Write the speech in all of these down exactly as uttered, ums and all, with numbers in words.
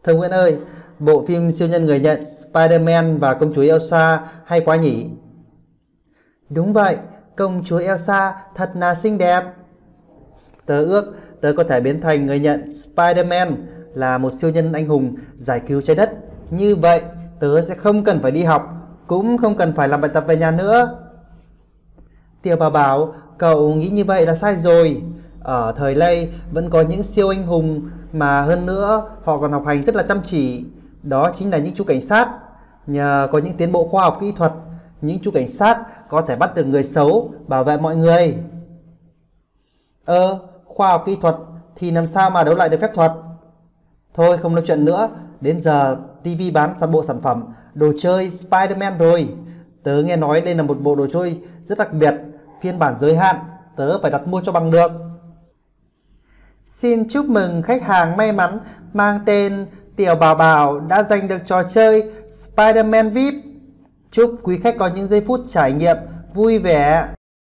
Thưa Nguyễn ơi, bộ phim siêu nhân người nhận Spider-Man và công chúa Elsa hay quá nhỉ? Đúng vậy, công chúa Elsa thật là xinh đẹp. Tớ ước tớ có thể biến thành người nhận Spider-Man, là một siêu nhân anh hùng giải cứu trái đất. Như vậy, tớ sẽ không cần phải đi học, cũng không cần phải làm bài tập về nhà nữa. Tiểu Bảo Bảo, cậu nghĩ như vậy là sai rồi. Ở thời nay vẫn có những siêu anh hùng mà hơn nữa họ còn học hành rất là chăm chỉ. Đó chính là những chú cảnh sát. Nhờ có những tiến bộ khoa học kỹ thuật, những chú cảnh sát có thể bắt được người xấu, bảo vệ mọi người. Ơ, khoa học kỹ thuật thì làm sao mà đấu lại được phép thuật? Thôi không nói chuyện nữa, đến giờ ti vi bán toàn bộ sản phẩm đồ chơi Spider-Man rồi. Tớ nghe nói đây là một bộ đồ chơi rất đặc biệt, phiên bản giới hạn, tớ phải đặt mua cho bằng được. Xin chúc mừng khách hàng may mắn mang tên Tiểu Bảo Bảo đã giành được trò chơi Spider-Man vi ai pi. Chúc quý khách có những giây phút trải nghiệm vui vẻ.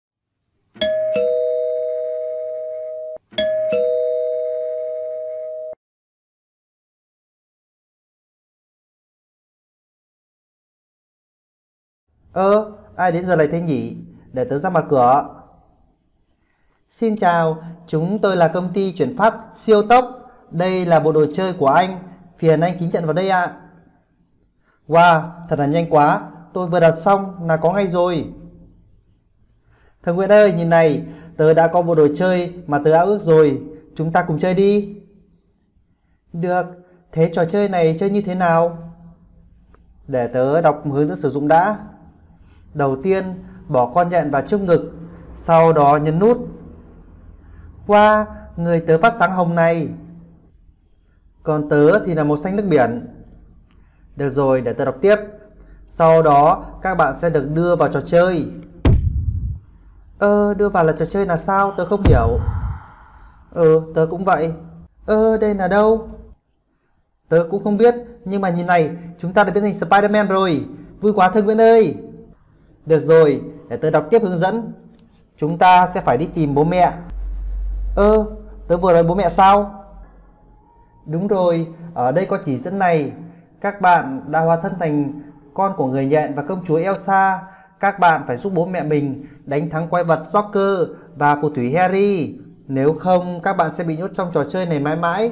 Ơ, ai đến giờ này thế nhỉ? Để tớ ra mở cửa. Xin chào, chúng tôi là công ty chuyển phát siêu tốc. Đây là bộ đồ chơi của anh, phiền anh ký nhận vào đây ạ. Wow, thật là nhanh quá, tôi vừa đặt xong là có ngay rồi. Thằng Nguyễn ơi, nhìn này, tớ đã có bộ đồ chơi mà tớ ao ước rồi, chúng ta cùng chơi đi. Được, thế trò chơi này chơi như thế nào? Để tớ đọc hướng dẫn sử dụng đã. Đầu tiên, bỏ con nhện vào trước ngực, sau đó nhấn nút. Wow, người tớ phát sáng hồng này. Còn tớ thì là màu xanh nước biển. Được rồi, để tớ đọc tiếp. Sau đó, các bạn sẽ được đưa vào trò chơi. Ơ, đưa vào là trò chơi là sao? Tớ không hiểu. Ừ, tớ cũng vậy. Ơ, đây là đâu? Tớ cũng không biết, nhưng mà nhìn này, chúng ta đã biến thành Spider-Man rồi. Vui quá thưa Nguyễn ơi. Được rồi, để tớ đọc tiếp hướng dẫn. Chúng ta sẽ phải đi tìm bố mẹ. Ơ, tớ vừa nói bố mẹ sao? Đúng rồi, ở đây có chỉ dẫn này. Các bạn đã hóa thân thành con của người nhện và công chúa Elsa. Các bạn phải giúp bố mẹ mình đánh thắng quái vật Joker và phù thủy Harry. Nếu không, các bạn sẽ bị nhốt trong trò chơi này mãi mãi.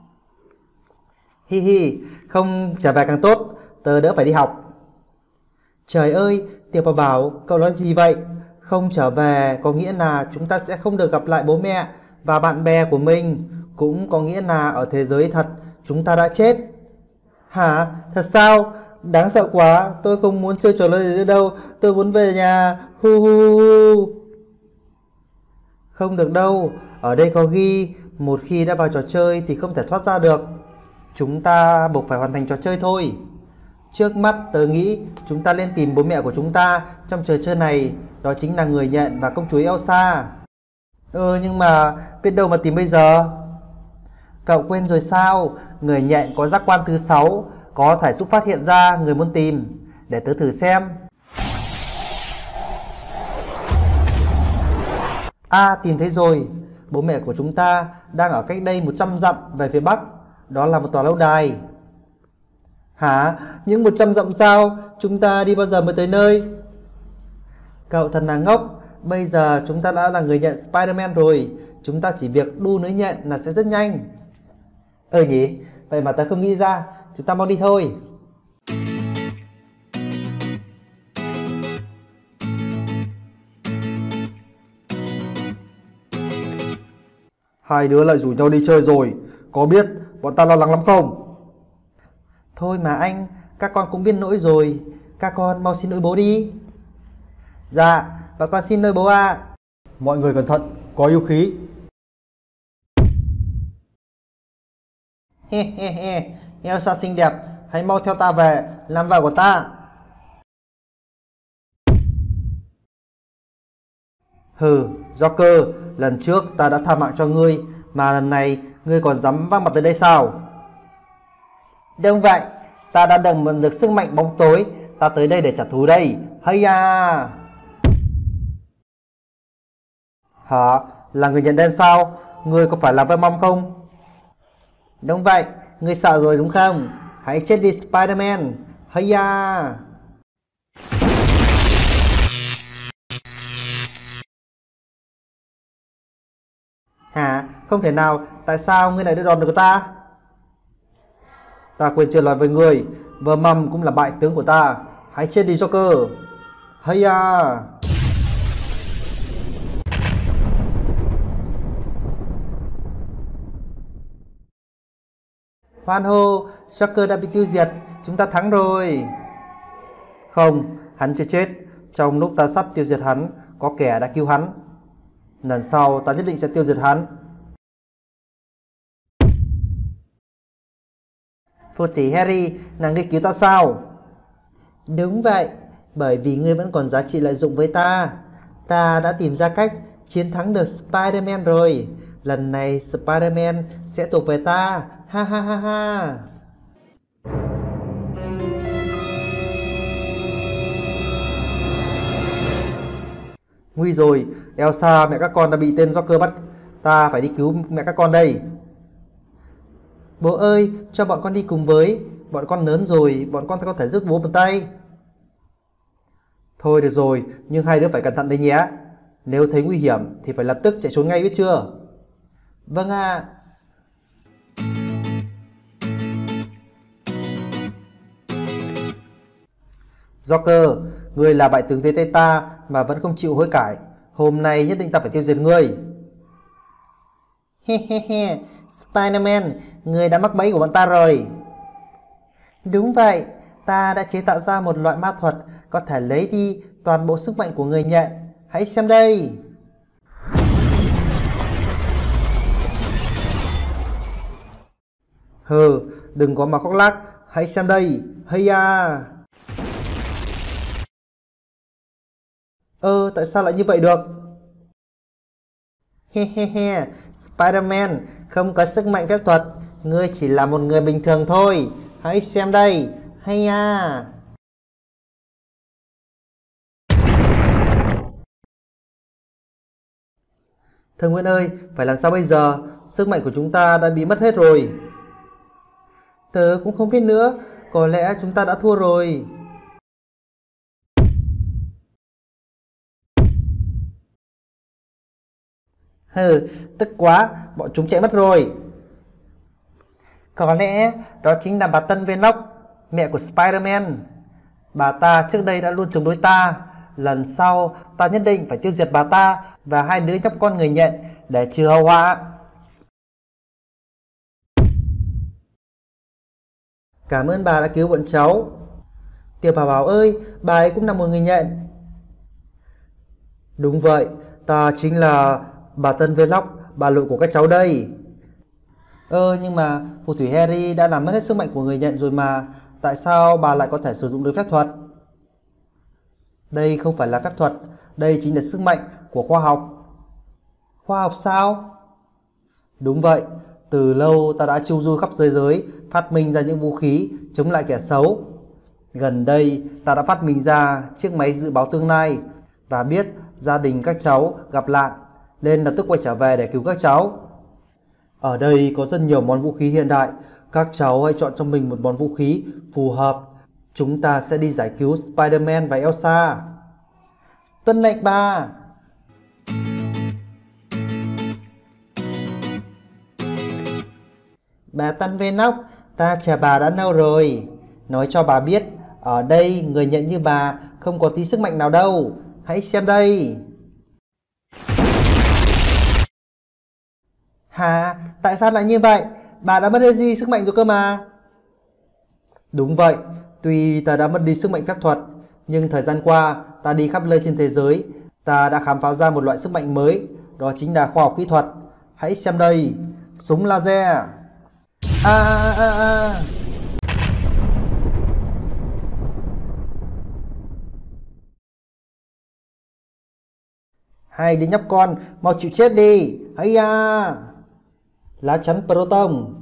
Hi hi, không trở về càng tốt, tớ đỡ phải đi học. Trời ơi, Tiểu Bảo Bảo, cậu nói gì vậy? Không trở về có nghĩa là chúng ta sẽ không được gặp lại bố mẹ và bạn bè của mình. Cũng có nghĩa là ở thế giới thật chúng ta đã chết. Hả? Thật sao? Đáng sợ quá, tôi không muốn chơi trò chơi nữa đâu. Tôi muốn về nhà. Hu hu hu. Không được đâu, ở đây có ghi một khi đã vào trò chơi thì không thể thoát ra được. Chúng ta buộc phải hoàn thành trò chơi thôi. Trước mắt tớ nghĩ chúng ta nên tìm bố mẹ của chúng ta trong trò chơi này. Đó chính là người nhện và công chúa Elsa. Ừ, nhưng mà biết đâu mà tìm bây giờ. Cậu quên rồi sao? Người nhện có giác quan thứ sáu, có thể giúp phát hiện ra người muốn tìm. Để tớ thử xem. À, tìm thấy rồi. Bố mẹ của chúng ta đang ở cách đây một trăm dặm về phía bắc. Đó là một tòa lâu đài. Hả? Những một trăm dặm sao? Chúng ta đi bao giờ mới tới nơi? Cậu thật là ngốc. Bây giờ chúng ta đã là người nhận Spider-Man rồi. Chúng ta chỉ việc đu lưới nhện là sẽ rất nhanh. Ừ nhỉ? Vậy mà tớ không nghĩ ra. Chúng ta mau đi thôi. Hai đứa lại rủ nhau đi chơi rồi. Có biết bọn ta lo lắng lắm không? Thôi mà anh, các con cũng biết lỗi rồi. Các con mau xin lỗi bố đi. Dạ, và con xin lỗi bố ạ. À. Mọi người cẩn thận, có yêu khí. He he he, Elsa xinh đẹp, hãy mau theo ta về, làm vợ của ta. Hừ, Joker, lần trước ta đã tha mạng cho ngươi, mà lần này ngươi còn dám vác mặt tới đây sao? Đúng vậy, ta đã đừng mượn được sức mạnh bóng tối, ta tới đây để trả thù đây. Hay à! Hả? Là người nhận đen sao? Ngươi có phải là Venom không? Đúng vậy, ngươi sợ rồi đúng không? Hãy chết đi Spider-Man. Hay da. Hả? Không thể nào, tại sao ngươi lại đưa đòn được ta? Ta quên chưa nói với ngươi, Venom cũng là bại tướng của ta. Hãy chết đi Joker. Hay da. Hoan hô, Joker đã bị tiêu diệt, chúng ta thắng rồi. Không, hắn chưa chết. Trong lúc ta sắp tiêu diệt hắn, có kẻ đã cứu hắn. Lần sau ta nhất định sẽ tiêu diệt hắn. Phù thủy Harry, là ngươi cứu ta sao? Đúng vậy, bởi vì ngươi vẫn còn giá trị lợi dụng với ta. Ta đã tìm ra cách chiến thắng được Spider-Man rồi. Lần này Spider-Man sẽ thuộc về ta. Ha ha ha ha. Nguy rồi, Elsa mẹ các con đã bị tên Joker bắt. Ta phải đi cứu mẹ các con đây. Bố ơi, cho bọn con đi cùng với. Bọn con lớn rồi, bọn con có thể giúp bố một tay. Thôi được rồi, nhưng hai đứa phải cẩn thận đấy nhé. Nếu thấy nguy hiểm thì phải lập tức chạy trốn ngay, biết chưa? Vâng ạ. À. Joker, ngươi là bại tướng dưới tay ta mà vẫn không chịu hối cải. Hôm nay nhất định ta phải tiêu diệt ngươi. Hehehe, Spider-Man, ngươi đã mắc bẫy của bọn ta rồi. Đúng vậy, ta đã chế tạo ra một loại ma thuật có thể lấy đi toàn bộ sức mạnh của người nhện. Hãy xem đây. Hừ, đừng có mà khóc lác. Hãy xem đây. Hay à. Ơ, tại sao lại như vậy được? Hehehe, Spider-Man không có sức mạnh phép thuật. Ngươi chỉ là một người bình thường thôi. Hãy xem đây. Hay à. Thưa Nguyễn ơi, phải làm sao bây giờ? Sức mạnh của chúng ta đã bị mất hết rồi. Tớ cũng không biết nữa. Có lẽ chúng ta đã thua rồi. Hừ, tức quá, bọn chúng chạy mất rồi. Có lẽ đó chính là bà Tân Venom, mẹ của Spider-Man. Bà ta trước đây đã luôn chống đối ta. Lần sau ta nhất định phải tiêu diệt bà ta và hai đứa nhóc con người nhện để trừ hậu họa. Cảm ơn bà đã cứu bọn cháu. Tiểu Bảo Bảo ơi, bà ấy cũng là một người nhện. Đúng vậy, ta chính là bà Tân Venom, bà nội của các cháu đây. Ơ nhưng mà phù thủy Harry đã làm mất hết sức mạnh của người nhện rồi mà. Tại sao bà lại có thể sử dụng được phép thuật? Đây không phải là phép thuật, đây chính là sức mạnh của khoa học. Khoa học sao? Đúng vậy, từ lâu ta đã chu du khắp thế giới, phát minh ra những vũ khí chống lại kẻ xấu. Gần đây ta đã phát minh ra chiếc máy dự báo tương lai và biết gia đình các cháu gặp nạn nên lập tức quay trở về để cứu các cháu. Ở đây có rất nhiều món vũ khí hiện đại. Các cháu hãy chọn cho mình một món vũ khí phù hợp. Chúng ta sẽ đi giải cứu Spider-Man và Elsa. Tuân lệnh bà. Bà Tân Venom, ta chờ bà đã lâu rồi. Nói cho bà biết, ở đây người nhận như bà không có tí sức mạnh nào đâu. Hãy xem đây. Hả? Tại sao lại như vậy? Bà đã mất đi sức mạnh rồi cơ mà. Đúng vậy, tuy ta đã mất đi sức mạnh phép thuật, nhưng thời gian qua ta đi khắp nơi trên thế giới, ta đã khám phá ra một loại sức mạnh mới. Đó chính là khoa học kỹ thuật. Hãy xem đây. Súng laser. À, à, à, à. Hai đứa nhóc con, mau chịu chết đi. Hay da. Lá chắn Proton.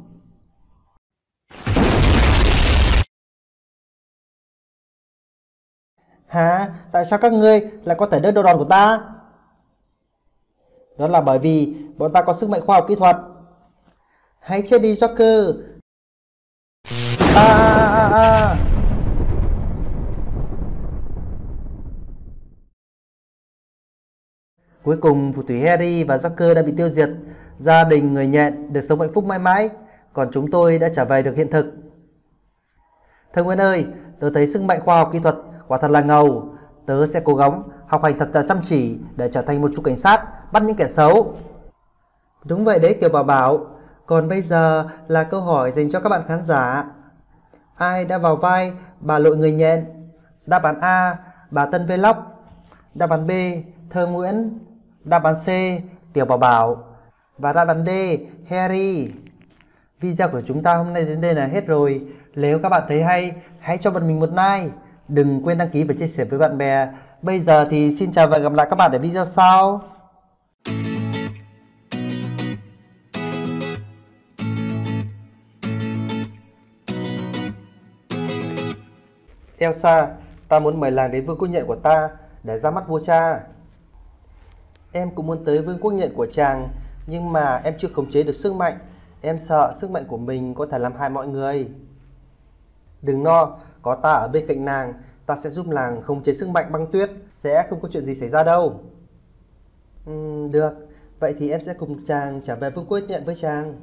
Hả? Tại sao các ngươi lại có thể đỡ đòn của ta? Đó là bởi vì bọn ta có sức mạnh khoa học kỹ thuật. Hãy chết đi Joker. À, à, à, à. Cuối cùng phù thủy Harry và Joker đã bị tiêu diệt. Gia đình người nhện được sống hạnh phúc mãi mãi. Còn chúng tôi đã trở về được hiện thực. Thưa Nguyên ơi, tớ thấy sức mạnh khoa học kỹ thuật quả thật là ngầu. Tớ sẽ cố gắng học hành thật là chăm chỉ để trở thành một chú cảnh sát bắt những kẻ xấu. Đúng vậy đấy Tiểu Bảo Bảo. Còn bây giờ là câu hỏi dành cho các bạn khán giả. Ai đã vào vai bà Lội người nhện? Đáp án A, bà Tân Vlog. Đáp án B, Thơ Nguyễn. Đáp án C, Tiểu Bảo Bảo. Và đáp án D, Harry. Video của chúng ta hôm nay đến đây là hết rồi. Nếu các bạn thấy hay, hãy cho bọn mình một like. Đừng quên đăng ký và chia sẻ với bạn bè. Bây giờ thì xin chào và hẹn gặp lại các bạn ở video sau. Elsa, ta muốn mời làng đến vương quốc nhện của ta để ra mắt vua cha. Em cũng muốn tới vương quốc nhện của chàng, nhưng mà em chưa khống chế được sức mạnh. Em sợ sức mạnh của mình có thể làm hại mọi người. Đừng lo, có ta ở bên cạnh nàng. Ta sẽ giúp làng khống chế sức mạnh băng tuyết. Sẽ không có chuyện gì xảy ra đâu. uhm, Được, vậy thì em sẽ cùng chàng trở về vương quốc nhện với chàng.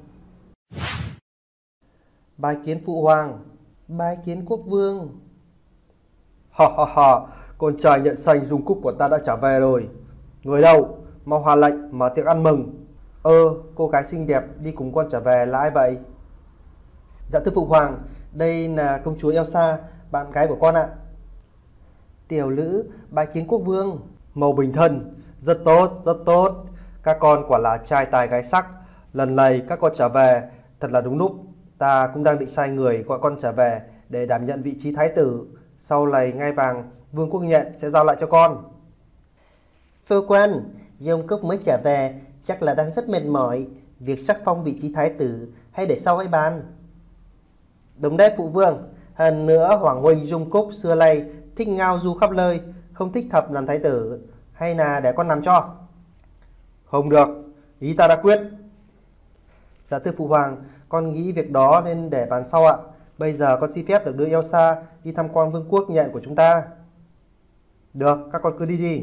Bái kiến phụ hoàng. Bái kiến quốc vương. Ha ha ha, con trai nhện xanh dung cúc của ta đã trở về rồi. Người đâu, mau hạ lệnh mở tiệc ăn mừng. Ơ, cô gái xinh đẹp đi cùng con trở về là ai vậy? Dạ thưa phụ hoàng, đây là công chúa Elsa, bạn gái của con ạ. Tiểu nữ bái kiến quốc vương. Màu bình thân, rất tốt, rất tốt. Các con quả là trai tài gái sắc. Lần này các con trở về thật là đúng lúc. Ta cũng đang định sai người gọi con trở về để đảm nhận vị trí thái tử. Sau này ngai vàng vương quốc nhện sẽ giao lại cho con. Phu quân, Dung Cúc mới trở về, chắc là đang rất mệt mỏi. Việc sắc phong vị trí thái tử hay để sau hãy bàn. Đúng đấy phụ vương. Hơn nữa Hoàng huynh Dung Cúc xưa nay thích ngao du khắp nơi, không thích thập làm thái tử. Hay là để con làm cho? Không được, ý ta đã quyết. Dạ thưa phụ hoàng, con nghĩ việc đó nên để bàn sau ạ. Bây giờ con xin phép được đưa Elsa đi tham quan vương quốc nhện của chúng ta. Được, các con cứ đi đi.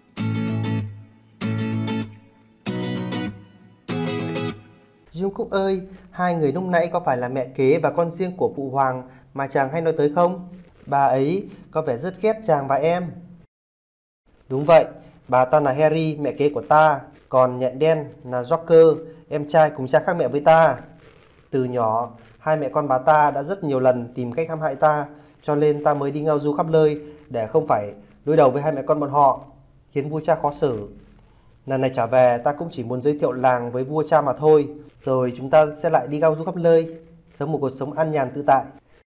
Dung Cúc ơi, hai người lúc nãy có phải là mẹ kế và con riêng của phụ hoàng mà chàng hay nói tới không? Bà ấy có vẻ rất ghét chàng và em. Đúng vậy, bà ta là Harry, mẹ kế của ta. Còn nhện đen là Joker, em trai cùng cha khác mẹ với ta. Từ nhỏ, hai mẹ con bà ta đã rất nhiều lần tìm cách hãm hại ta, cho nên ta mới đi ngao du khắp nơi để không phải đối đầu với hai mẹ con bọn họ, khiến vua cha khó xử. Lần này trở về ta cũng chỉ muốn giới thiệu làng với vua cha mà thôi, rồi chúng ta sẽ lại đi ngao du khắp nơi, sống một cuộc sống an nhàn tự tại.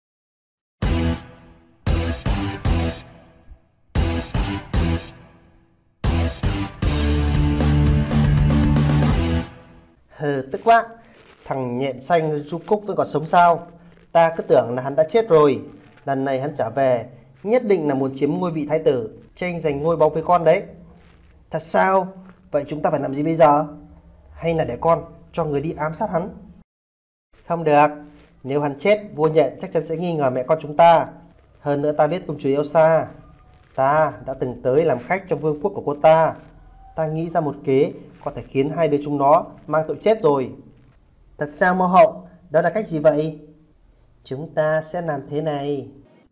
Hừ, tức quá. Thằng nhện xanh Dung Cúc vẫn còn sống sao? Ta cứ tưởng là hắn đã chết rồi. Lần này hắn trở về, nhất định là muốn chiếm ngôi vị thái tử, tranh giành ngôi báu với con đấy. Thật sao? Vậy chúng ta phải làm gì bây giờ? Hay là để con cho người đi ám sát hắn? Không được. Nếu hắn chết, vua nhện chắc chắn sẽ nghi ngờ mẹ con chúng ta. Hơn nữa ta biết công chúa Elsa. Ta đã từng tới làm khách trong vương quốc của cô ta. Ta nghĩ ra một kế có thể khiến hai đứa chúng nó mang tội chết rồi. Thật sao mẫu hậu? Đó là cách gì vậy? Chúng ta sẽ làm thế này.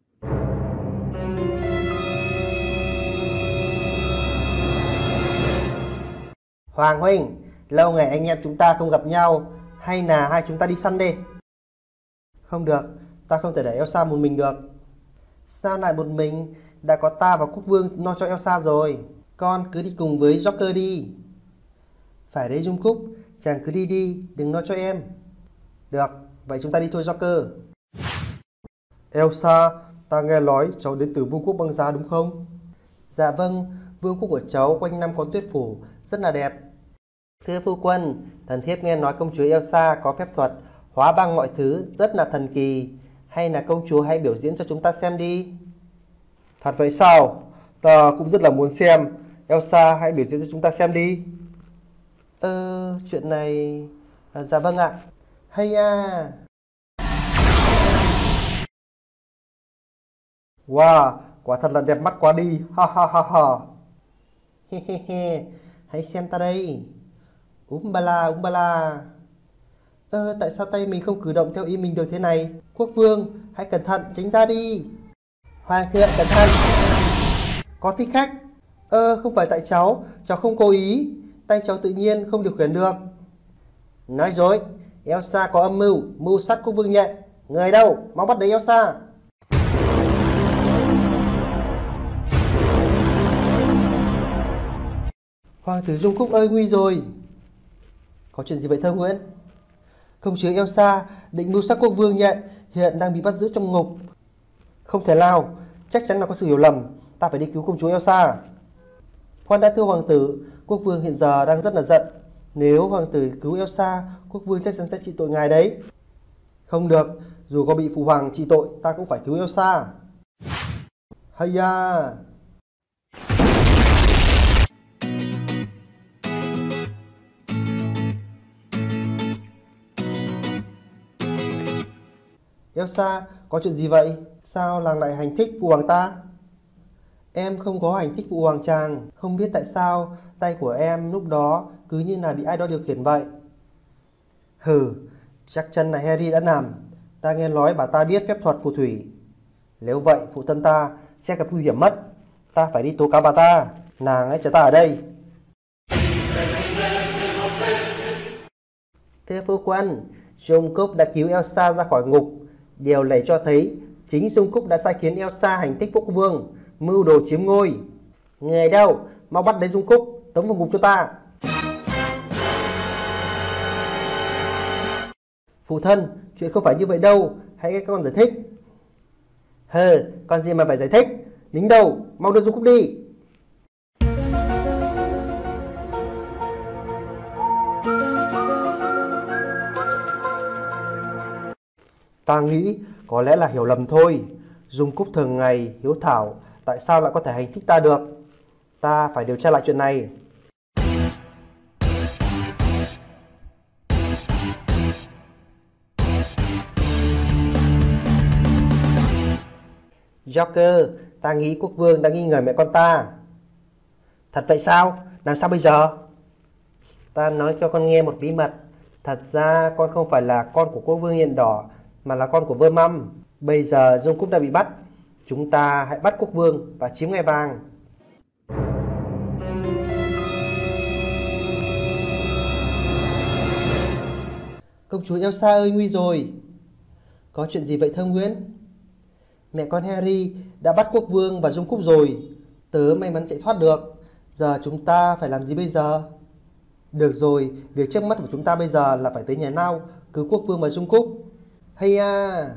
Hoàng huynh, lâu ngày anh em chúng ta không gặp nhau. Hay là hai chúng ta đi săn đi? Không được, ta không thể để Elsa một mình được. Sao lại một mình? Đã có ta và quốc vương lo cho Elsa rồi. Con cứ đi cùng với Joker đi. Phải đấy Dung Cúc, chàng cứ đi đi, đừng lo cho em. Được, vậy chúng ta đi thôi Joker. Elsa, ta nghe nói cháu đến từ vương quốc băng giá đúng không? Dạ vâng, vương quốc của cháu quanh năm có tuyết phủ, rất là đẹp. Thưa phu quân, thần thiếp nghe nói công chúa Elsa có phép thuật hóa băng mọi thứ, rất là thần kỳ. Hay là công chúa hãy biểu diễn cho chúng ta xem đi. Thật vậy sao? Ta cũng rất là muốn xem. Elsa hãy biểu diễn cho chúng ta xem đi. Ờ, chuyện này... À, dạ vâng ạ. Hay à. Wow, quả thật là đẹp mắt quá đi. Ha ha ha ha. He he he, hãy xem ta đây. Úm ba la, úm ba la. Ơ, tại sao tay mình không cử động theo ý mình được thế này? Quốc vương, hãy cẩn thận, tránh ra đi. Hoàng thượng, cẩn thận. Có thích khách. Ơ, không phải tại cháu, cháu không cố ý. Tay cháu tự nhiên không điều khiển được. Nói dối, Elsa có âm mưu, mưu sát quốc vương nhện. Người đâu, mau bắt lấy Elsa. Hoàng tử Dung Cúc ơi, nguy rồi. Có chuyện gì vậy Thơ Nguyễn? Công chúa Elsa định mưu sát quốc vương nhện, hiện đang bị bắt giữ trong ngục. Không thể nào, chắc chắn là có sự hiểu lầm. Ta phải đi cứu công chúa Elsa. Khoan đã thưa hoàng tử, quốc vương hiện giờ đang rất là giận. Nếu hoàng tử cứu Elsa, quốc vương chắc chắn sẽ trị tội ngài đấy. Không được, dù có bị phụ hoàng trị tội, ta cũng phải cứu Elsa. Hay da. Elsa, có chuyện gì vậy? Sao làng lại hành thích phụ hoàng ta? Em không có hành thích phụ hoàng chàng. Không biết tại sao tay của em lúc đó cứ như là bị ai đó điều khiển vậy. Hừ, chắc chắn là Harry đã làm. Ta nghe nói bà ta biết phép thuật phù thủy. Nếu vậy phụ thân ta sẽ gặp nguy hiểm mất. Ta phải đi tố cáo bà ta. Nàng hãy chờ ta ở đây. Thưa phu quân, Dung Cúc đã cứu Elsa ra khỏi ngục. Điều này cho thấy chính Dung Cúc đã sai khiến Elsa hành thích quốc vương, mưu đồ chiếm ngôi. Người đâu, mau bắt lấy Dung Cúc, tống vào ngục cho ta. Phụ thân, chuyện không phải như vậy đâu, hãy nghe con giải thích. Hừ, con gì mà phải giải thích? Lính đâu, mau đưa Dung Cúc đi. Ta nghĩ có lẽ là hiểu lầm thôi. Dung Cúc thường ngày hiếu thảo, tại sao lại có thể hành thích ta được? Ta phải điều tra lại chuyện này. Joker, ta nghĩ quốc vương đã nghi ngờ mẹ con ta. Thật vậy sao? Làm sao bây giờ? Ta nói cho con nghe một bí mật. Thật ra con không phải là con của quốc vương Nhện Đỏ, mà là con của Vermam. Bây giờ Dung Cúc đã bị bắt. Chúng ta hãy bắt quốc vương và chiếm ngai vàng. Công chúa Elsa ơi, nguy rồi. Có chuyện gì vậy Thơ Nguyễn? Mẹ con Harry đã bắt quốc vương và Dung Cúc rồi. Tớ may mắn chạy thoát được. Giờ chúng ta phải làm gì bây giờ? Được rồi, việc trước mắt của chúng ta bây giờ là phải tới nhà Nao cứu quốc vương và Dung Cúc. Hay à.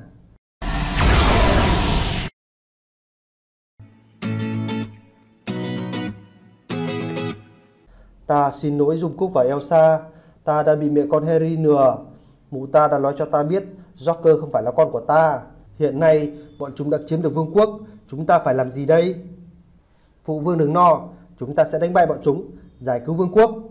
Ta xin lỗi Dung Cúc và Elsa. Ta đã bị mẹ con Harry lừa. Mụ ta đã nói cho ta biết Joker không phải là con của ta. Hiện nay bọn chúng đã chiếm được vương quốc. Chúng ta phải làm gì đây? Phụ vương đừng lo, chúng ta sẽ đánh bại bọn chúng, giải cứu vương quốc.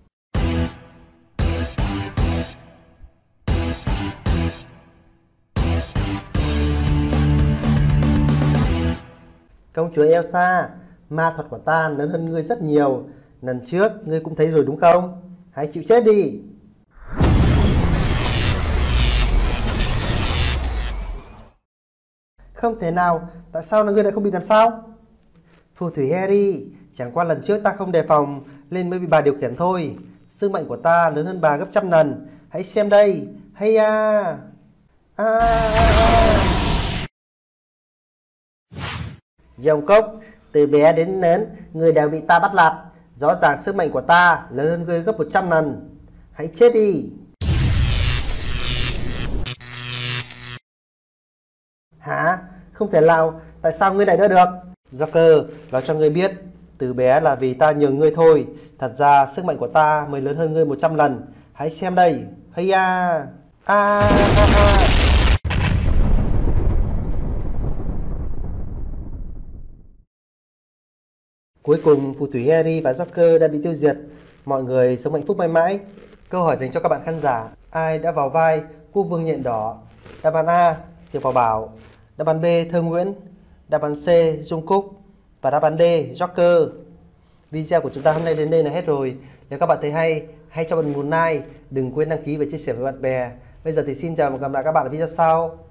Công chúa Elsa, ma thuật của ta lớn hơn ngươi rất nhiều. Lần trước ngươi cũng thấy rồi đúng không? Hãy chịu chết đi. Không thể nào, tại sao là ngươi lại không bị làm sao? Phù thủy Harry, chẳng qua lần trước ta không đề phòng nên mới bị bà điều khiển thôi. Sức mạnh của ta lớn hơn bà gấp trăm lần. Hãy xem đây. Hay à. À, à, à. Dung Cúc, từ bé đến lớn, ngươi đều bị ta bắt nạt. Rõ ràng sức mạnh của ta lớn hơn ngươi gấp một trăm lần. Hãy chết đi. Hả? Không thể nào, tại sao ngươi lại đỡ được? Joker, nói cho ngươi biết, từ bé là vì ta nhường ngươi thôi. Thật ra sức mạnh của ta mới lớn hơn ngươi một trăm lần. Hãy xem đây. Hay à. À, à, à. Cuối cùng, phù thủy Harry và Joker đã bị tiêu diệt. Mọi người sống hạnh phúc mãi mãi. Câu hỏi dành cho các bạn khán giả: ai đã vào vai quốc vương Nhện Đỏ? Đáp án A, Tiểu Bảo Bảo. Đáp án B, Thơ Nguyễn. Đáp án C, Jungkook. Và đáp án D, Joker. Video của chúng ta hôm nay đến đây là hết rồi. Nếu các bạn thấy hay, hãy cho mình một like. Đừng quên đăng ký và chia sẻ với bạn bè. Bây giờ thì xin chào và gặp lại các bạn ở video sau.